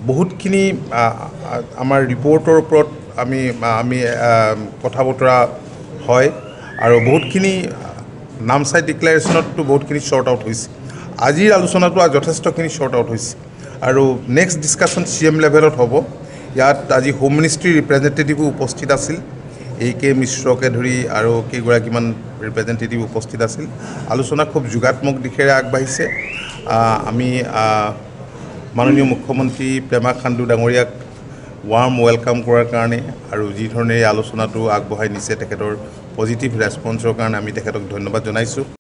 বহুতখিনি আমাৰ ৰিপৰ্টৰ ওপৰত আমি কথা বতৰা হয় আৰু বহুতখিনি নামচাই ডিক্লাৰেশ্যনতো বহুতখিনি শ্বৰ্ট আউট হৈছে আজিৰ আলোচনাটো যথেষ্টখিনি শ্বৰ্ট আউট হৈছে আৰু নেক্সট ডিছকাশ্যন CM লেভেলত হ'ব ইয়াত আজি হোম মিনিষ্ট্ৰীৰ ৰিপ্ৰেজেণ্টেটিভো উপস্থিত আছিল AK মিশ্ৰকে ধৰি আৰু কেইগৰাকীমান ৰিপ্ৰেজেণ্টেটিভ উপস্থিত আছিল আলোচনা খুব যোগাত্মক দিশেৰে আগবাঢ়িছে আমি মাননীয় মুখ্যমন্ত্ৰী পেমা খাণ্ডু ডাঙৰীয়াক ৱাৰ্ম ৱেলকাম কৰাৰ কাৰণে আৰু যি ধৰণে এই আলোচনাটো আগবঢ়াই নিছে তেখেতৰ পজিটিভ ৰেছপন্সৰ কাৰণে আমি তেখেতক ধন্যবাদ জনাইছোঁ